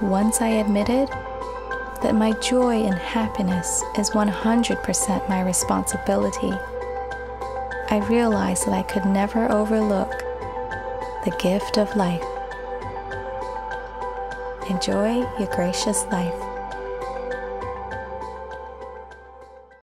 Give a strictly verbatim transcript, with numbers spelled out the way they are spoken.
once I admitted that my joy and happiness is one hundred percent my responsibility, I realized that I could never overlook the gift of life. Enjoy your gracious life.